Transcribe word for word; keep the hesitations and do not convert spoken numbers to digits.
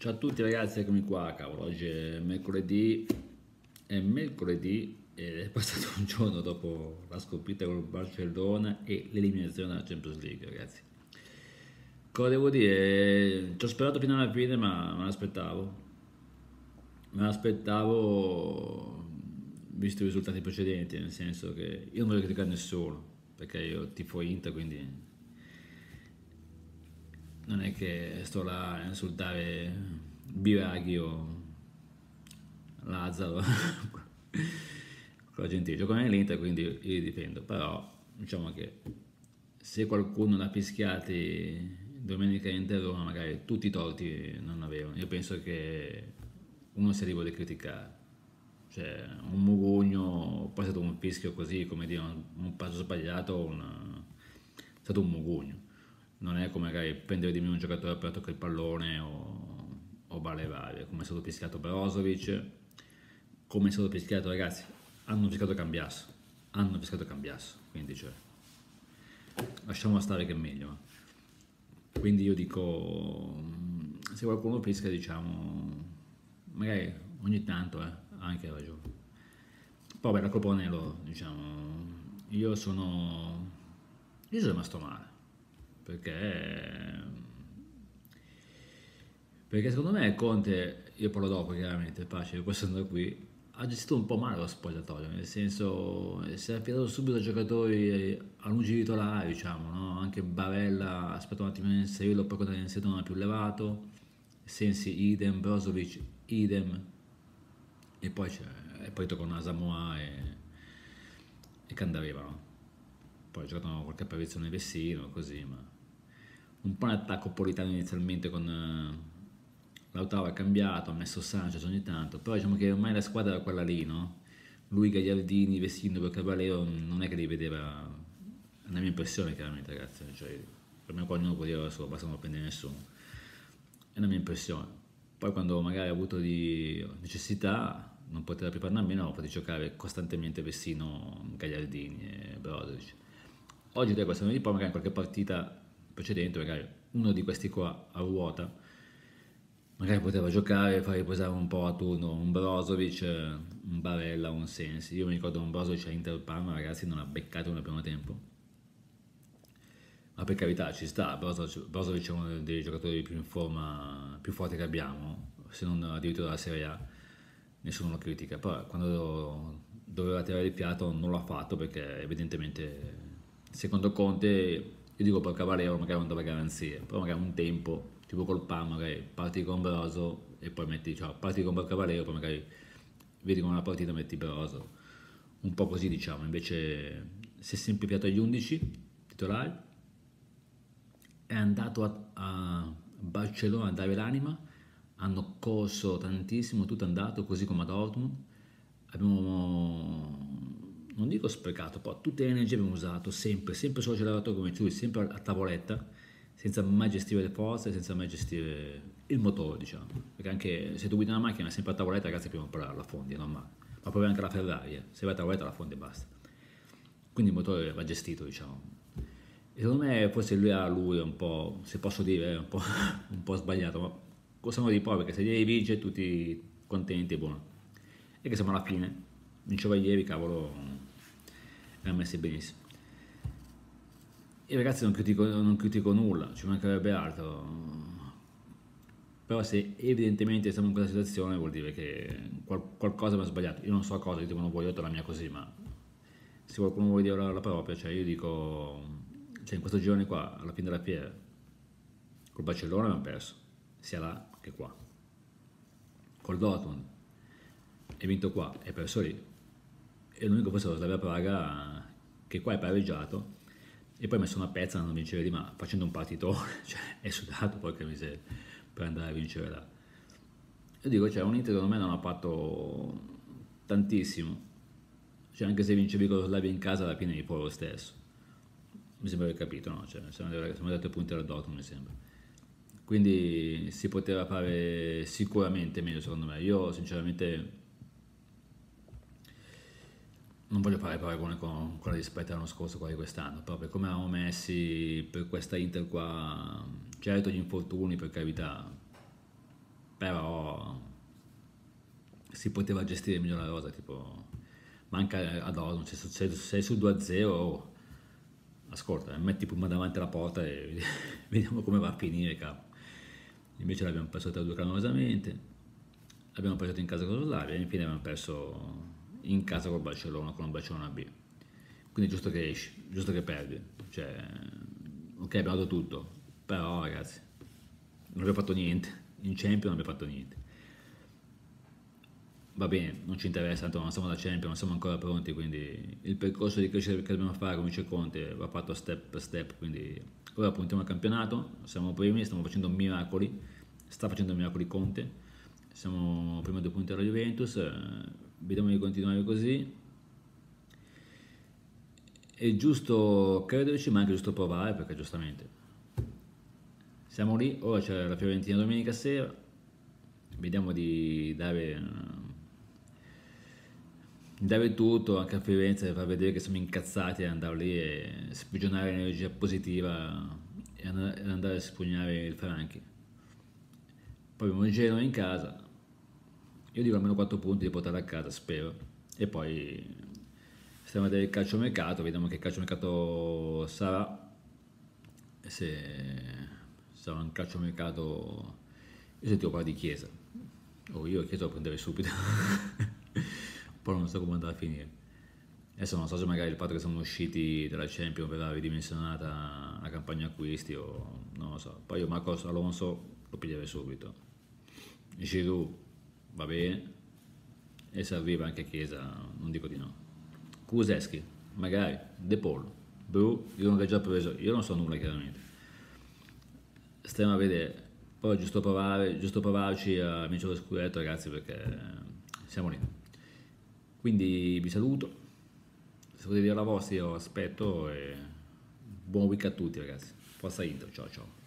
Ciao a tutti ragazzi, eccomi qua, cavolo, oggi è mercoledì, è mercoledì ed è passato un giorno dopo la sconfitta col Barcellona e l'eliminazione della Champions League, ragazzi. Cosa devo dire? Ci ho sperato fino alla fine, ma me l'aspettavo. Me l'aspettavo visto i risultati precedenti, nel senso che io non voglio criticare nessuno, perché io tifo Inter, quindi non è che sto là a insultare Biraghi o Lazzaro con la gente, gioco nell'Inter quindi io li difendo, però diciamo che se qualcuno l'ha fischiati domenica in Roma magari tutti i torti non avevano. Io penso che uno sia libero di criticare, cioè un mugugno, poi è stato un fischio così, come dire, un, un passo sbagliato, un- è stato un mugugno, non è come magari prendere di meno un giocatore per toccare il pallone o, o balle varie, come è stato fischiato Brozovic, come è stato fischiato, ragazzi, hanno fischiato Cambiasso, hanno fischiato Cambiasso, quindi cioè, lasciamo stare che è meglio. eh. Quindi io dico, mm, se qualcuno fischia, diciamo, magari ogni tanto, eh, ha anche ragione. Poi beh, la colpa non è loro, diciamo, io sono, io sono rimasto male, perché perché secondo me Conte, io parlo dopo chiaramente, è facile, poi essendo qui, ha gestito un po' male lo spogliatoio, nel senso si è affidato subito a giocatori a lungi titolari, diciamo, no? Anche Barella aspetta un attimo di inserirlo, poi quando è inserito non è più levato, Sensi idem, Brozovic idem, e poi, c'è, e poi toccano Asamoah e, e Candreva, no? Poi ha giocato qualche apparizione Vessino, così, ma un po' un attacco politano inizialmente con eh, Lautaro è cambiato, ha messo Sanchez ogni tanto, però diciamo che ormai la squadra era quella lì, no? Lui, Gagliardini, Vessino, per Cavallero non è che li vedeva, è una mia impressione chiaramente ragazzi, cioè, per me qua ognuno può dire solo, basta non prendere nessuno, è una mia impressione. Poi quando magari ha avuto di necessità, non poteva più farne a meno, ha fatto giocare costantemente Vessino, Gagliardini e Brozovic. Oggi dai questa di poi magari in qualche partita precedente, magari uno di questi qua a ruota, magari poteva giocare e far riposare un po' a turno un Brozovic, eh, un Barella, un Sensi. Io mi ricordo un Brozovic a Inter Parma, ragazzi, non ha beccato nel primo tempo. Ma per carità ci sta, Brozovic, Brozovic è uno dei giocatori più in forma, più forti che abbiamo, se non addirittura la Serie A, nessuno lo critica. Poi quando doveva tirare il fiato non l'ha fatto perché evidentemente secondo Conte, io dico per Cavallero magari non dava garanzie, però magari un tempo, tipo col Parma, magari parti con Brozo e poi metti, cioè parti con Cavallero, poi magari vedi come una partita metti Brozo, un po' così diciamo, invece si è semplificato agli undici titolari, è andato a, a Barcellona a dare l'anima, hanno corso tantissimo, tutto è andato così come a Dortmund, abbiamo, non dico sprecato, però tutte le energie abbiamo usato, sempre, sempre solo acceleratore come tu, sempre a tavoletta, senza mai gestire le forze, senza mai gestire il motore, diciamo. Perché anche se tu guidi una macchina sempre a tavoletta, ragazzi, prima o poi la fondi, è normale. Ma poi anche la Ferrari, eh. Se vai a tavoletta la fondi e basta. Quindi il motore va gestito, diciamo. E secondo me forse lui ha lui un po', se posso dire, è un po', un po' sbagliato, ma cosa di poi, perché se devi vincere tutti contenti, buono. E che siamo alla fine, vinceva ieri, cavolo, e ha messi benissimo. Io ragazzi non critico, non critico nulla, ci mancherebbe altro. Però se evidentemente siamo in quella situazione vuol dire che qual- qualcosa mi ha sbagliato. Io non so cosa, io dico non voglio detto la mia così, ma se qualcuno vuole dire la, la propria, cioè io dico, cioè in questo girone qua, alla fine della fiera, col Barcellona abbiamo perso, sia là che qua. Col Dortmund hai vinto qua e perso lì. E l'unico forse è lo Slavia Praga che qua è pareggiato e poi ha messo una pezza a non vincere di ma facendo un partitone, cioè è sudato porca miseria per andare a vincere là. Io dico, cioè un Inter secondo me non ha fatto tantissimo, cioè anche se vincevi con lo Slavia in casa alla fine è poi lo stesso. Mi sembra aver capito, no? Cioè, siamo andati a punti al Dortmund, mi sembra. Quindi si poteva fare sicuramente meglio secondo me. Io sinceramente non voglio fare paragone con quella rispetto all'anno scorso, quella di quest'anno, però per come eravamo messi per questa Inter qua, certo gli infortuni per carità, però si poteva gestire meglio la rosa, tipo manca ad Osmo, se sei, sei sul due a zero, oh, ascolta, metti Puma davanti alla porta e vediamo come va a finire, capo. Invece l'abbiamo perso tre a due clamorosamente, abbiamo perso in casa con lo Slavia e infine abbiamo perso in casa col Barcellona, con il Barcellona B. Quindi è giusto che esci, giusto che perdi, cioè, ok, abbiamo dato tutto, però ragazzi, non abbiamo fatto niente, in Champions non abbiamo fatto niente. Va bene, non ci interessa, tanto non siamo da Champions, non siamo ancora pronti, quindi il percorso di crescita che dobbiamo fare, come dice Conte, va fatto step per step, quindi ora puntiamo al campionato, siamo primi, stiamo facendo miracoli, sta facendo miracoli Conte, siamo prima due punti alla Juventus, eh, vediamo di continuare così. È giusto crederci, ma è anche giusto provare, perché giustamente siamo lì, ora c'è la Fiorentina domenica sera, vediamo di dare, di dare tutto anche a Firenze per far vedere che siamo incazzati e andare lì e sprigionare energia positiva e andare a spugnare il Franchi. Poi abbiamo il Genoa in casa, io dico almeno quattro punti di portare a casa, spero, e poi stiamo a vedere il calciomercato, vediamo che calciomercato sarà, se sarà un calciomercato, io sentivo parlare di Chiesa, o io Chiesa lo prenderei subito, poi non so come andrà a finire. Adesso non so se magari il fatto che siamo usciti dalla Champions verrà ridimensionata la campagna acquisti o non lo so. Poi io Marcos Alonso lo piglierei subito, Giroud va bene, e se arriva anche Chiesa non dico di no. Kulusevski, magari, De Paul, Bru, io non l'ho già preso, io non so nulla chiaramente. Stiamo a vedere, poi giusto provare, giusto provarci a vincere lo scudetto ragazzi, perché siamo lì. Quindi vi saluto, se potete dire la vostra io aspetto e buon week a tutti ragazzi, forza Inter, ciao ciao.